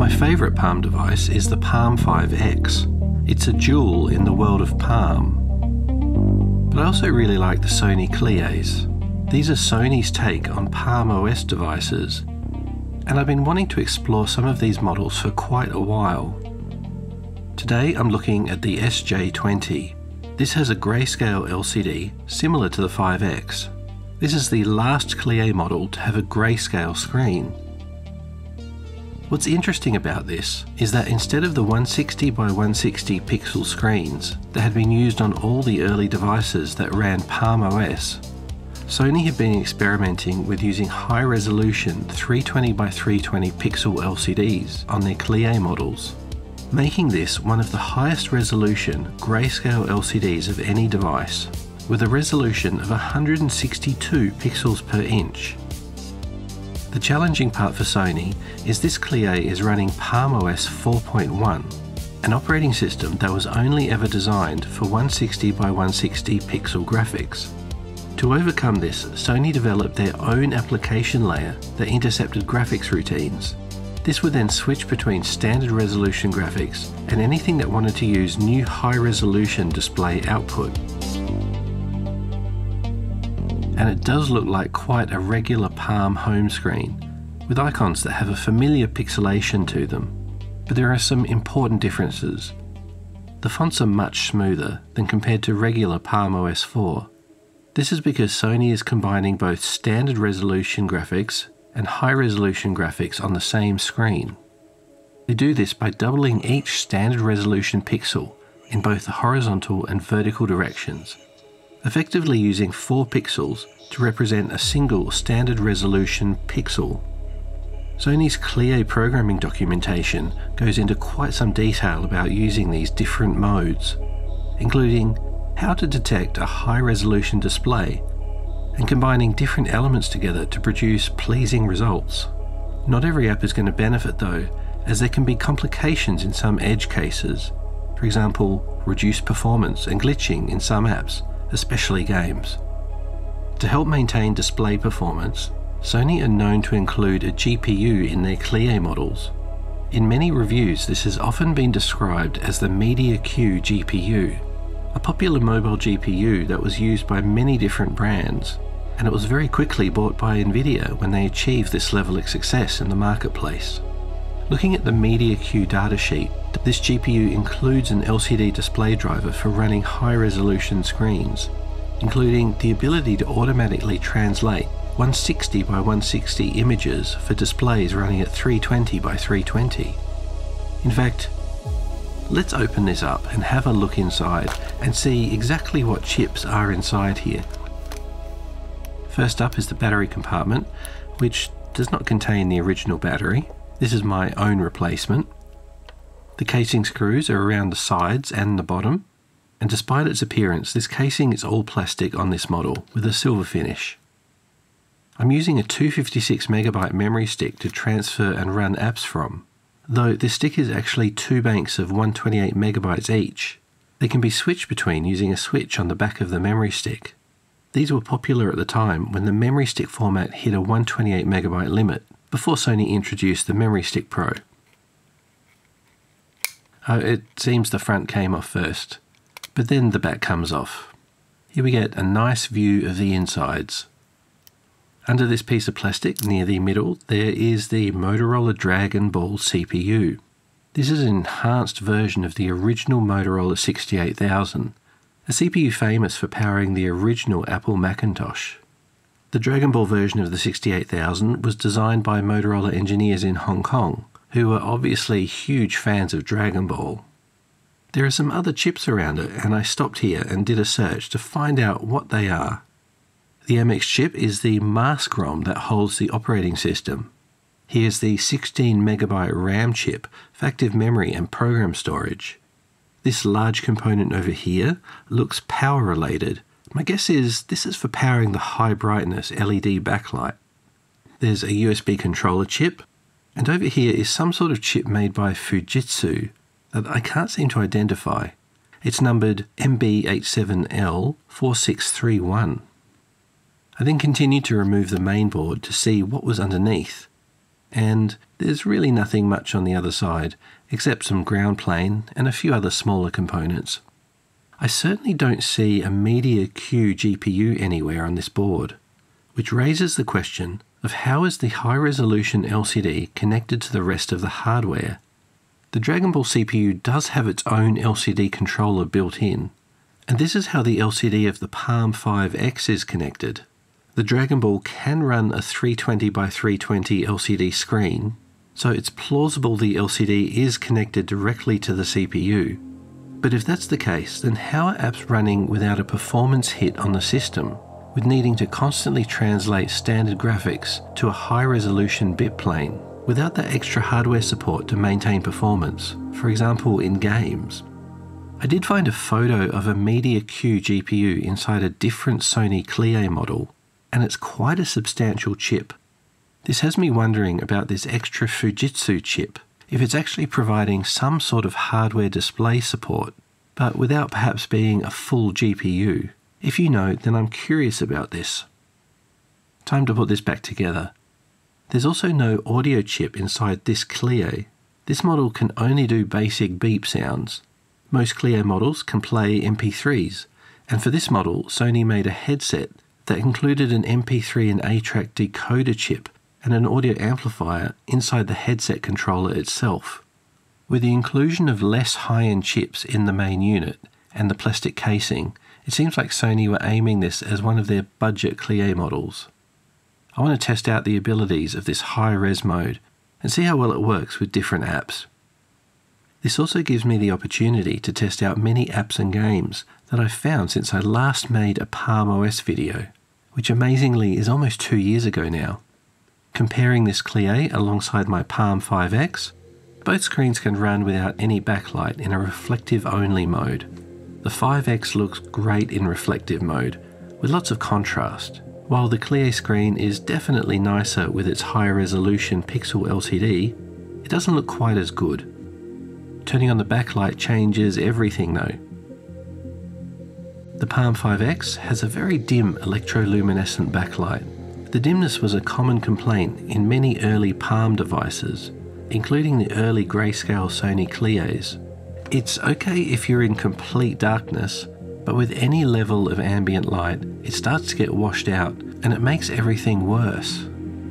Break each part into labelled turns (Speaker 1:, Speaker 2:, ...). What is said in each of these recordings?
Speaker 1: My favourite Palm device is the Palm 5X. It's a jewel in the world of Palm. But I also really like the Sony CLIÉs. These are Sony's take on Palm OS devices, and I've been wanting to explore some of these models for quite a while. Today I'm looking at the SJ20. This has a Greyscale LCD similar to the 5X. This is the last CLIÉ model to have a Greyscale screen. What's interesting about this is that instead of the 160 by 160 pixel screens that had been used on all the early devices that ran Palm OS, Sony have been experimenting with using high-resolution 320 by 320 pixel LCDs on their CLIÉ models, making this one of the highest resolution Greyscale LCDs of any device, with a resolution of 162 pixels per inch. The challenging part for Sony is this CLIÉ is running Palm OS 4.1, an operating system that was only ever designed for 160 by 160 pixel graphics. To overcome this, Sony developed their own application layer that intercepted graphics routines. This would then switch between standard resolution graphics and anything that wanted to use new high-resolution display output. And it does look like quite a regular Palm home screen, with icons that have a familiar pixelation to them. But there are some important differences. The fonts are much smoother than compared to regular Palm OS 4. This is because Sony is combining both standard resolution graphics and high resolution graphics on the same screen. They do this by doubling each standard resolution pixel in both the horizontal and vertical directions, effectively using 4 pixels to represent a single standard resolution pixel. Sony's CLIÉ programming documentation goes into quite some detail about using these different modes, including how to detect a high-resolution display and combining different elements together to produce pleasing results. Not every app is going to benefit though, as there can be complications in some edge cases. For example, reduced performance and glitching in some apps, especially games. To help maintain display performance, Sony are known to include a GPU in their CLIÉ models. In many reviews, this has often been described as the MediaQ GPU, a popular mobile GPU that was used by many different brands, and it was very quickly bought by Nvidia when they achieved this level of success in the marketplace. Looking at the MediaQ datasheet, this GPU includes an LCD display driver for running high-resolution screens, including the ability to automatically translate 160 by 160 images for displays running at 320 by 320. In fact, let's open this up and have a look inside and see exactly what chips are inside here. First up is the battery compartment, which does not contain the original battery. This is my own replacement. The casing screws are around the sides and the bottom, and despite its appearance, this casing is all plastic on this model with a silver finish. I'm using a 256MB memory stick to transfer and run apps from, though this stick is actually 2 banks of 128MB each. They can be switched between using a switch on the back of the memory stick. These were popular at the time when the memory stick format hit a 128MB limit, before Sony introduced the Memory Stick Pro. It seems the front came off first, but then the back comes off. Here we get a nice view of the insides. Under this piece of plastic near the middle, there is the Motorola Dragon Ball CPU. This is an enhanced version of the original Motorola 68000, a CPU famous for powering the original Apple Macintosh. The Dragon Ball version of the 68000 was designed by Motorola engineers in Hong Kong, who are obviously huge fans of Dragon Ball. There are some other chips around it, and I stopped here and did a search to find out what they are. The MX chip is the mask ROM that holds the operating system. Here's the 16MB RAM chip for active memory and program storage. This large component over here looks power related. My guess is this is for powering the high brightness LED backlight. There's a USB controller chip, and over here is some sort of chip made by Fujitsu that I can't seem to identify. It's numbered MB87L4631. I then continued to remove the main board to see what was underneath, and there's really nothing much on the other side, except some ground plane and a few other smaller components. I certainly don't see a Media Q GPU anywhere on this board, which raises the question of how is the high-resolution LCD connected to the rest of the hardware. The Dragon Ball CPU does have its own LCD controller built in, and this is how the LCD of the Palm 5X is connected. The Dragon Ball can run a 320 by 320 LCD screen, so it's plausible the LCD is connected directly to the CPU. But if that's the case, then how are apps running without a performance hit on the system, with needing to constantly translate standard graphics to a high-resolution bit plane, without that extra hardware support to maintain performance, for example in games? I did find a photo of a Media Q GPU inside a different Sony CLIÉ model, and it's quite a substantial chip. This has me wondering about this extra Fujitsu chip, if it's actually providing some sort of hardware display support, but without perhaps being a full GPU. If you know, then I'm curious about this. Time to put this back together. There's also no audio chip inside this CLIÉ. This model can only do basic beep sounds. Most CLIÉ models can play MP3s, and for this model, Sony made a headset that included an MP3 and A-track decoder chip and an audio amplifier inside the headset controller itself. With the inclusion of less high-end chips in the main unit and the plastic casing, it seems like Sony were aiming this as one of their budget CLIÉ models. I want to test out the abilities of this high-res mode and see how well it works with different apps. This also gives me the opportunity to test out many apps and games that I've found since I last made a Palm OS video, which amazingly is almost 2 years ago now. Comparing this CLIÉ alongside my Palm 5X, both screens can run without any backlight in a reflective-only mode. The 5X looks great in reflective mode, with lots of contrast, while the CLIÉ screen is definitely nicer with its higher-resolution pixel LCD. It doesn't look quite as good. Turning on the backlight changes everything though. The Palm 5X has a very dim electroluminescent backlight. The dimness was a common complaint in many early Palm devices, including the early Greyscale Sony CLIÉs. It's okay if you're in complete darkness, but with any level of ambient light, it starts to get washed out and it makes everything worse.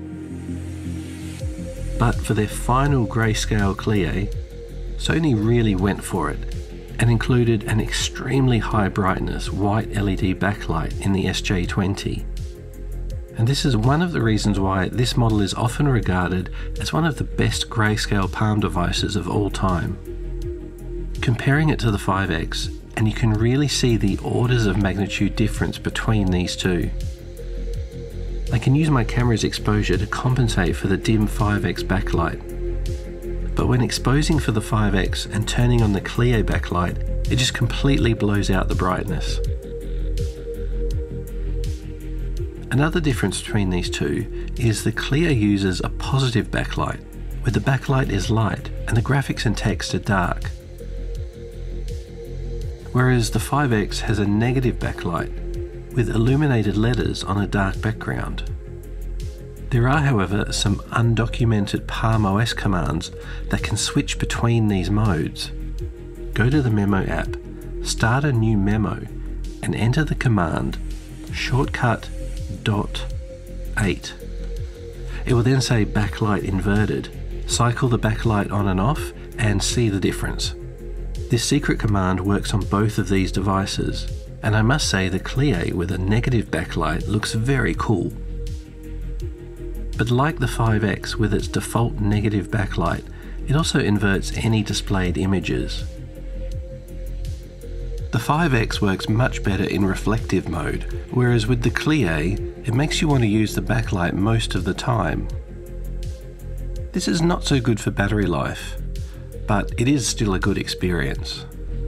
Speaker 1: But for their final Greyscale CLIÉ, Sony really went for it and included an extremely high brightness white LED backlight in the SJ20. And this is one of the reasons why this model is often regarded as one of the best Greyscale Palm devices of all time. Comparing it to the 5X, and you can really see the orders of magnitude difference between these two. I can use my camera's exposure to compensate for the dim 5X backlight. But when exposing for the 5X and turning on the CLIÉ backlight, it just completely blows out the brightness. Another difference between these two is the CLIÉ uses a positive backlight, where the backlight is light and the graphics and text are dark. Whereas the 5X has a negative backlight, with illuminated letters on a dark background. There are, however, some undocumented Palm OS commands that can switch between these modes. Go to the Memo app, start a new memo, and enter the command shortcut .8. It will then say backlight inverted. Cycle the backlight on and off and see the difference. This secret command works on both of these devices, and I must say the CLIÉ with a negative backlight looks very cool. But like the 5X with its default negative backlight, it also inverts any displayed images. The 5X works much better in reflective mode, whereas with the CLIÉ, it makes you want to use the backlight most of the time. This is not so good for battery life, but it is still a good experience.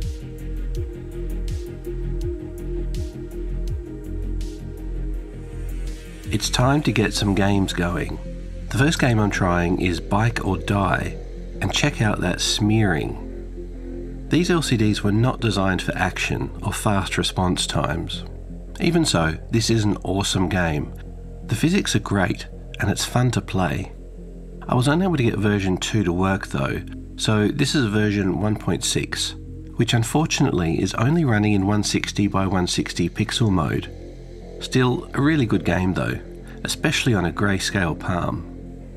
Speaker 1: It's time to get some games going. The first game I'm trying is Bike or Die, and check out that smearing. These LCDs were not designed for action or fast response times. Even so, this is an awesome game. The physics are great, and it's fun to play. I was unable to get version 2 to work though, so this is version 1.6, which unfortunately is only running in 160 by 160 pixel mode. Still, a really good game though, especially on a Greyscale Palm.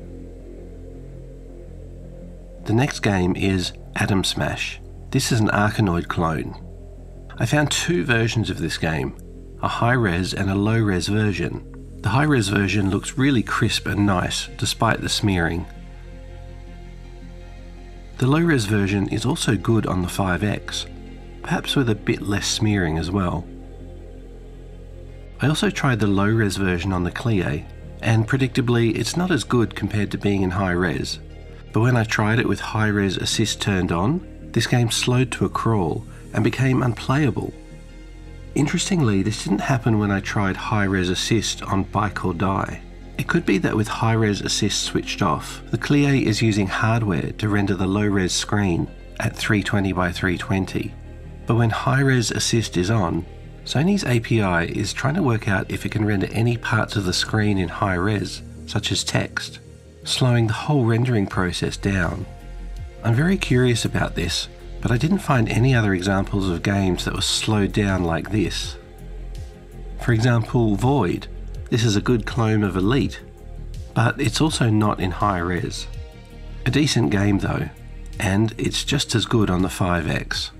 Speaker 1: The next game is Atom Smash. This is an Arkanoid clone. I found two versions of this game, a high-res and a low-res version. The high-res version looks really crisp and nice, despite the smearing. The low-res version is also good on the 5X, perhaps with a bit less smearing as well. I also tried the low-res version on the CLIÉ, and predictably it's not as good compared to being in high-res. But when I tried it with high-res assist turned on, this game slowed to a crawl and became unplayable. Interestingly, this didn't happen when I tried high-res assist on Bike or Die. It could be that with high-res assist switched off, the CLIÉ is using hardware to render the low-res screen at 320 by 320. But when high-res assist is on, Sony's API is trying to work out if it can render any parts of the screen in high-res, such as text, slowing the whole rendering process down. I'm very curious about this, but I didn't find any other examples of games that were slowed down like this. For example, Void. This is a good clone of Elite, but it's also not in high res. A decent game though, and it's just as good on the 5X.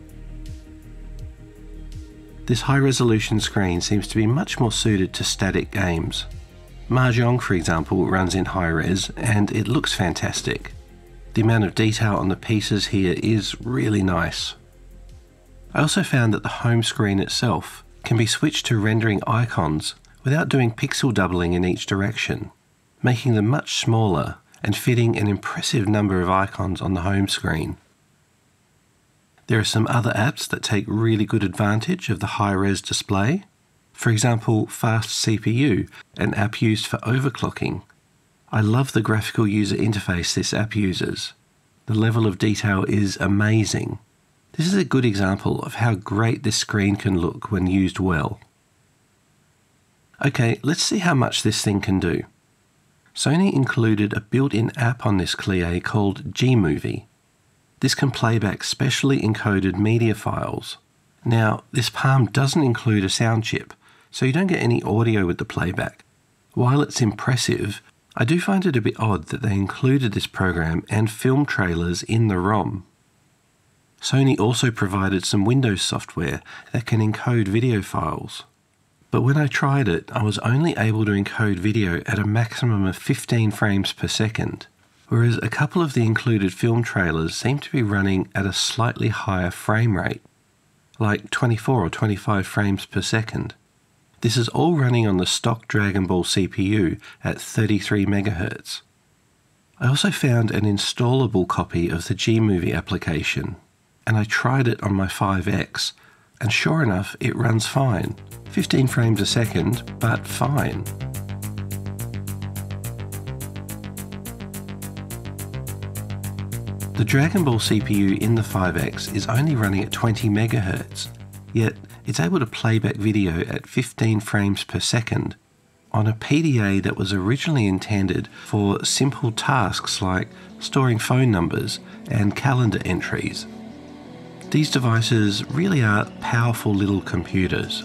Speaker 1: This high resolution screen seems to be much more suited to static games. Mahjong, for example, runs in high res and it looks fantastic. The amount of detail on the pieces here is really nice. I also found that the home screen itself can be switched to rendering icons without doing pixel doubling in each direction, making them much smaller and fitting an impressive number of icons on the home screen. There are some other apps that take really good advantage of the high-res display. For example, Fast CPU, an app used for overclocking. I love the graphical user interface this app uses. The level of detail is amazing. This is a good example of how great this screen can look when used well. Okay, let's see how much this thing can do. Sony included a built-in app on this CLIÉ called Gmovie. This can play back specially encoded media files. Now, this Palm doesn't include a sound chip, so you don't get any audio with the playback. While it's impressive, I do find it a bit odd that they included this program and film trailers in the ROM. Sony also provided some Windows software that can encode video files. But when I tried it, I was only able to encode video at a maximum of 15 frames per second, whereas a couple of the included film trailers seem to be running at a slightly higher frame rate, like 24 or 25 frames per second. This is all running on the stock Dragon Ball CPU at 33 MHz. I also found an installable copy of the Gmovie application, and I tried it on my 5X, and sure enough, it runs fine. 15 frames a second, but fine. The Dragon Ball CPU in the 5X is only running at 20 MHz, yet it's able to play back video at 15 frames per second on a PDA that was originally intended for simple tasks like storing phone numbers and calendar entries. These devices really are powerful little computers.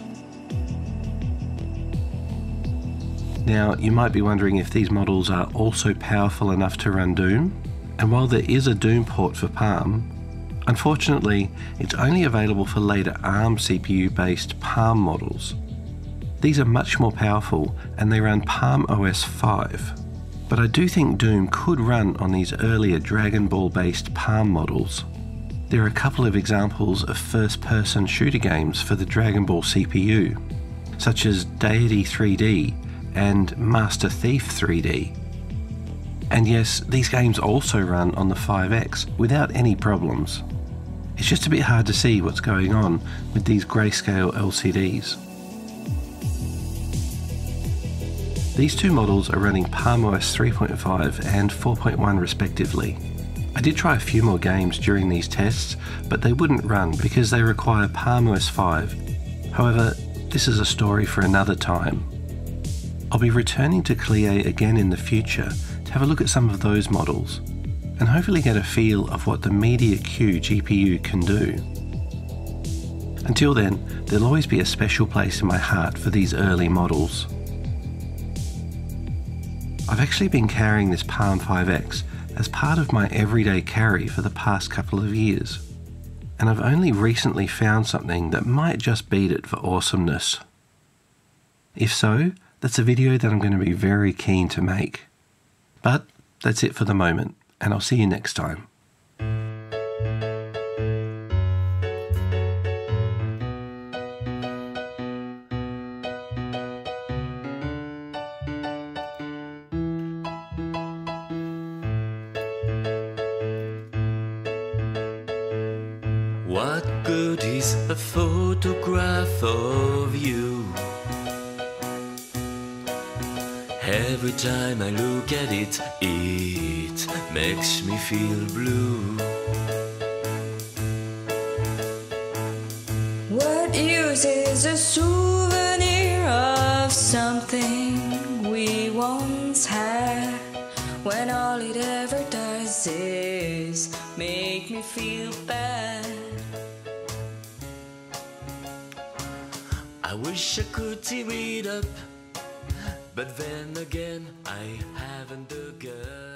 Speaker 1: Now, you might be wondering if these models are also powerful enough to run Doom, and while there is a Doom port for Palm, unfortunately, it's only available for later ARM CPU-based Palm models. These are much more powerful and they run Palm OS 5. But I do think Doom could run on these earlier Dragon Ball-based Palm models. There are a couple of examples of first-person shooter games for the Dragon Ball CPU, such as Deity 3D and Master Thief 3D. And yes, these games also run on the 5X without any problems. It's just a bit hard to see what's going on with these Greyscale LCDs. These two models are running Palm OS 3.5 and 4.1 respectively. I did try a few more games during these tests, but they wouldn't run because they require Palm OS 5. However, this is a story for another time. I'll be returning to CLIÉ again in the future to have a look at some of those models and hopefully get a feel of what the MediaQ GPU can do. Until then, there'll always be a special place in my heart for these early models. I've actually been carrying this Palm 5X as part of my everyday carry for the past couple of years, and I've only recently found something that might just beat it for awesomeness. If so, that's a video that I'm going to be very keen to make. But that's it for the moment, and I'll see you next time.
Speaker 2: What good is a photograph of you? Every time I look at it, it makes me feel blue.
Speaker 3: What use is a souvenir of something we once had, when all it ever does is make me feel bad?
Speaker 2: I wish I could tear it up, but then again I haven't the guts.